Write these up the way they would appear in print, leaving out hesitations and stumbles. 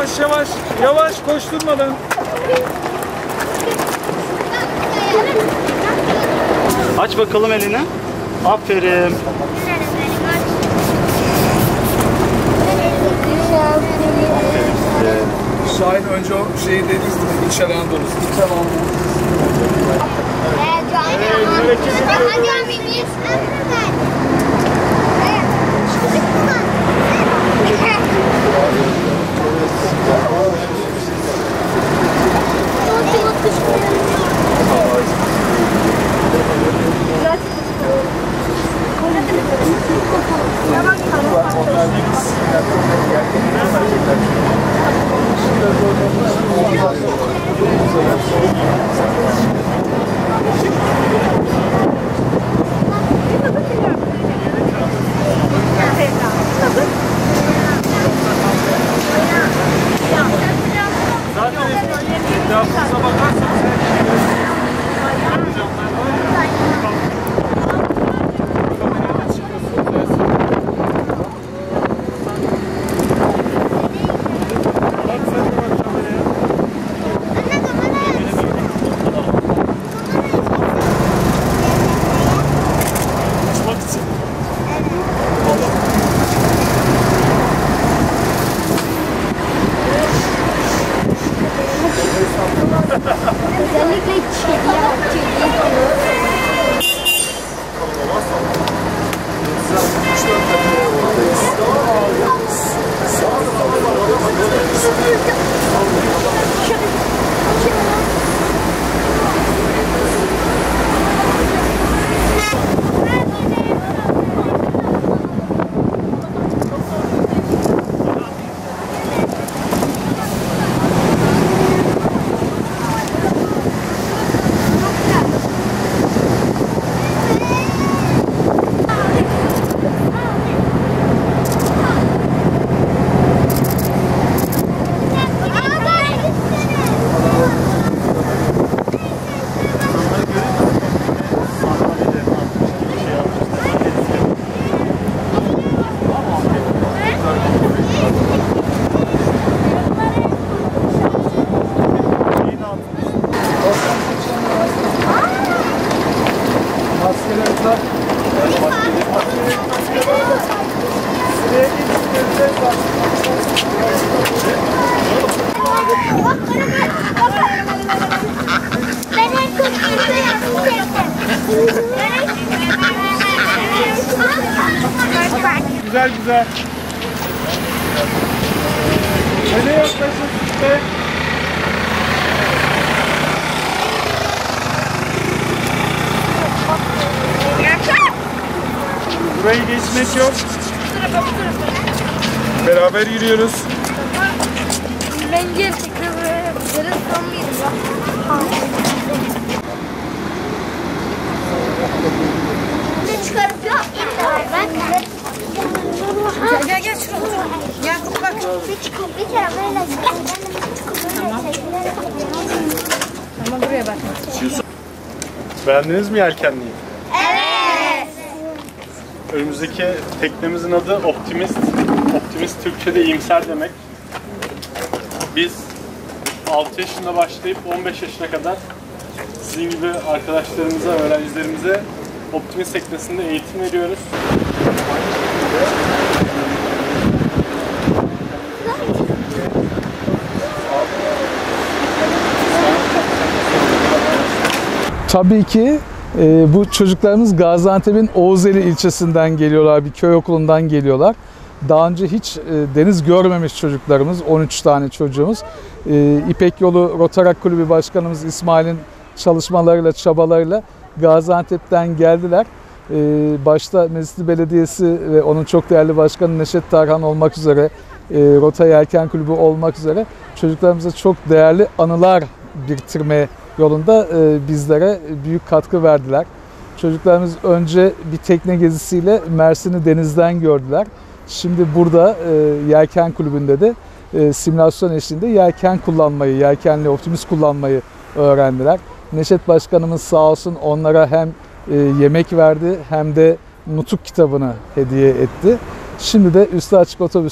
Yavaş yavaş, yavaş koşturmadan. Aç bakalım elini. Aferin. Şahin önce o şeyi dediniz mi? İç Anadolu'su. İç Anadolu'su. Güzel güzel. Nereye yaklaşın size? Burayı geçmek yok. Beraber yürüyoruz. Ben gerçekten böyle yapacağız. Son bir ne çıkarıp yok. Gel gel şuraya. Yakup bak. Bir kere böyle Tamam buraya bak. Beğendiniz mi yelkenliği? Evet. Önümüzdeki teknemizin adı Optimist. Optimist Türkçe'de iyimser demek. Biz 6 yaşında başlayıp 15 yaşına kadar sizin gibi arkadaşlarımıza, öğrencilerimize Optimist teknesinde eğitim veriyoruz. Tabii ki bu çocuklarımız Gaziantep'in Oğuzeli ilçesinden geliyorlar, bir köy okulundan geliyorlar. Daha önce hiç deniz görmemiş çocuklarımız, 13 tane çocuğumuz. İpek Yolu Rotarak Kulübü Başkanımız İsmail'in çalışmalarıyla, çabalarıyla Gaziantep'ten geldiler. Başta Mescidi Belediyesi ve onun çok değerli başkanı Neşet Tarhan olmak üzere, Rota Yelken Kulübü olmak üzere çocuklarımıza çok değerli anılar biriktirmeye yolunda bizlere büyük katkı verdiler. Çocuklarımız önce bir tekne gezisiyle Mersin'i denizden gördüler. Şimdi burada Yelken Kulübü'nde de simülasyon eşliğinde yelken kullanmayı, yelkenli optimist kullanmayı öğrendiler. Neşet Başkanımız sağ olsun onlara hem yemek verdi hem de nutuk kitabını hediye etti. Şimdi de üstü açık otobüste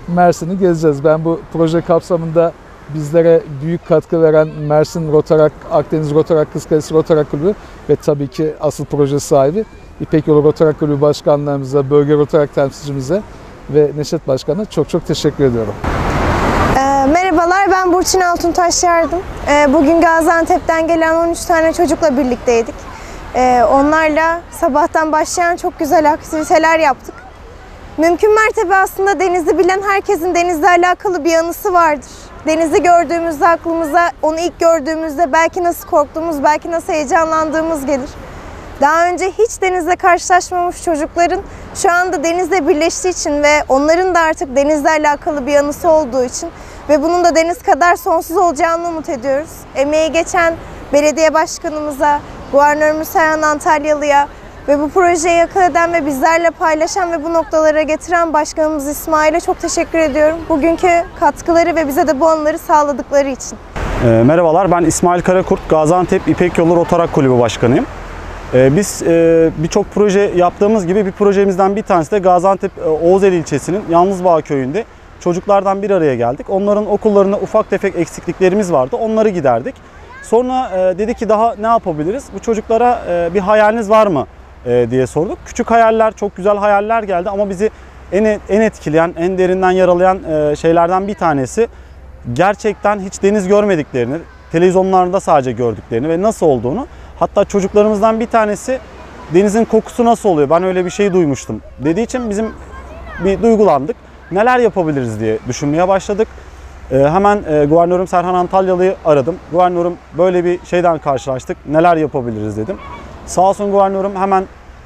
Mersin'i gezeceğiz. Ben bu proje kapsamında bizlere büyük katkı veren Mersin Rotarak, Akdeniz Rotarak, Kızkalesi Rotarak Kulübü ve tabii ki asıl proje sahibi İpek Yolu Rotarak Kulübü başkanlarımıza, bölge Rotarak temsilcimize ve Neşet Başkan'a çok teşekkür ediyorum. Merhabalar, ben Burçin Altuntaş Yardım. Bugün Gaziantep'ten gelen 13 tane çocukla birlikteydik. Onlarla sabahtan başlayan çok güzel aktiviteler yaptık. Mümkün mertebe aslında denizi bilen herkesin denizle alakalı bir anısı vardır. Denizi gördüğümüzde aklımıza, onu ilk gördüğümüzde belki nasıl korktuğumuz, belki nasıl heyecanlandığımız gelir. Daha önce hiç denizle karşılaşmamış çocukların şu anda denizle birleştiği için ve onların da artık denizle alakalı bir anısı olduğu için ve bunun da deniz kadar sonsuz olacağını umut ediyoruz. Emeği geçen belediye başkanımıza, guvernörümüz Serhan Antalyalı'ya ve bu projeyi akıl eden ve bizlerle paylaşan ve bu noktalara getiren başkanımız İsmail'e çok teşekkür ediyorum. Bugünkü katkıları ve bize de bu anıları sağladıkları için. Merhabalar, ben İsmail Karakurt, Gaziantep İpek Yolu Rotarak Kulübü Başkanıyım. Biz birçok proje yaptığımız gibi bir projemizden bir tanesi de Gaziantep Oğuzeli ilçesinin Yalnızbağ köyünde çocuklardan bir araya geldik. Onların okullarında ufak tefek eksikliklerimiz vardı, onları giderdik. Sonra dedik ki daha ne yapabiliriz? Bu çocuklara bir hayaliniz var mı diye sorduk. Küçük hayaller, çok güzel hayaller geldi ama bizi en etkileyen, en derinden yaralayan şeylerden bir tanesi gerçekten hiç deniz görmediklerini, televizyonlarda sadece gördüklerini ve nasıl olduğunu. Hatta çocuklarımızdan bir tanesi denizin kokusu nasıl oluyor, ben öyle bir şey duymuştum dediği için bizim bir duygulandık. Neler yapabiliriz diye düşünmeye başladık. Hemen guvernörüm Serhan Antalyalı'yı aradım. Guvernörüm, böyle bir şeyden karşılaştık, neler yapabiliriz dedim. Sağ olsun guvernörüm hemen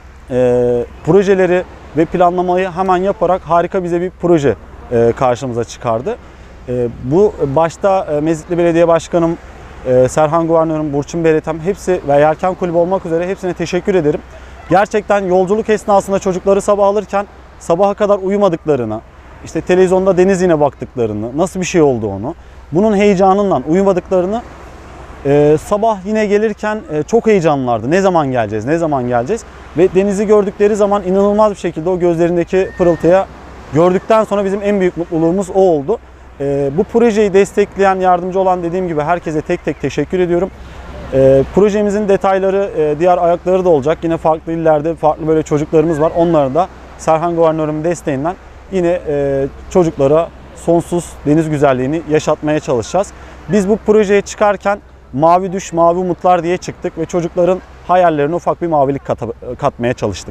projeleri ve planlamayı hemen yaparak harika bize bir proje karşımıza çıkardı. Bu başta Mezitli Belediye Başkanım, Serhan Guvernörüm, Burçin Beyletem hepsi ve Yelken Kulübü olmak üzere hepsine teşekkür ederim. Gerçekten yolculuk esnasında çocukları sabah alırken sabaha kadar uyumadıklarını, işte televizyonda deniz yine baktıklarını, nasıl bir şey olduğunu, bunun heyecanından uyumadıklarını, sabah yine gelirken çok heyecanlılardı. Ne zaman geleceğiz, ne zaman geleceğiz? Ve denizi gördükleri zaman inanılmaz bir şekilde o gözlerindeki pırıltıya gördükten sonra bizim en büyük mutluluğumuz o oldu. Bu projeyi destekleyen, yardımcı olan dediğim gibi herkese tek tek teşekkür ediyorum. Projemizin detayları, diğer ayakları da olacak. Yine farklı illerde farklı böyle çocuklarımız var. Onları da Serhan Guvernörümün desteğinden yine çocuklara sonsuz deniz güzelliğini yaşatmaya çalışacağız. Biz bu projeye çıkarken mavi düş, mavi umutlar diye çıktık ve çocukların hayallerine ufak bir mavilik katmaya çalıştık.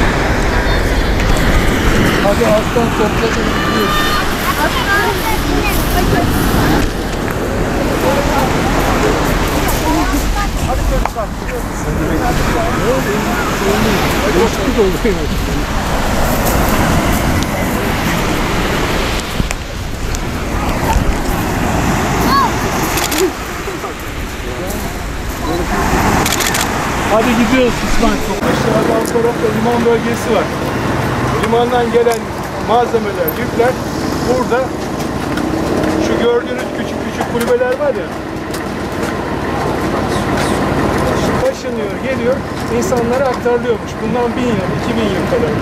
Hadi aslan toplayalım. Hadi gidiyoruz İsmail. Aşağıda alt tarafta liman bölgesi var. Limandan gelen malzemeler, yükler burada. Şu gördüğünüz küçük küçük kulübeler var ya. Taşınıyor, geliyor. İnsanlara aktarılıyormuş. Bundan 1000 yıl, 2000 yıl kadar.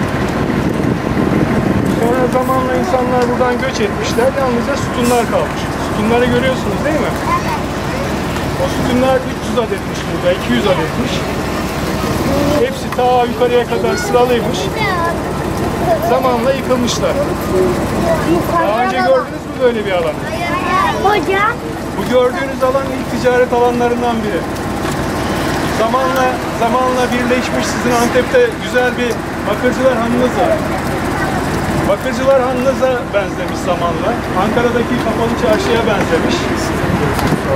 Sonra zamanla insanlar buradan göç etmişler. Yalnızca sütunlar kalmış. Sütunları görüyorsunuz değil mi? O sütunlar 300 adetmiş burada, 200 adetmiş. Hepsi ta yukarıya kadar sıralıymış. Zamanla yıkılmışlar. Daha önce gördünüz mü böyle bir alan? Hocam. Bu gördüğünüz alan ilk ticaret alanlarından biri. Zamanla birleşmiş, sizin Antep'te güzel bir Bakırcılar Hanınız var. Bakırcılar Hanınıza benzemiş zamanla. Ankara'daki kapalı çarşıya benzemiş.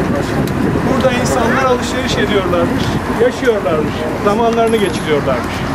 Burada insanlar alışveriş ediyorlarmış, yaşıyorlarmış, zamanlarını geçiriyorlarmış.